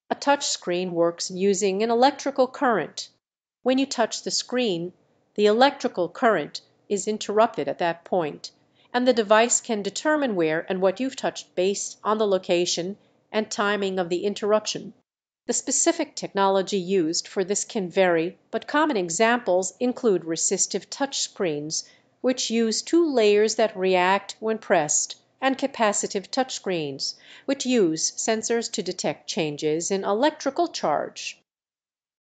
A touch screen works using an electrical current. When you touch the screen, the electrical current is interrupted at that point, and the device can determine where and what you've touched based on the location and timing of the interruption. The specific technology used for this can vary, but common examples include resistive touch screens, which use two layers that react when pressed, and capacitive touchscreens, which use sensors to detect changes in electrical charge.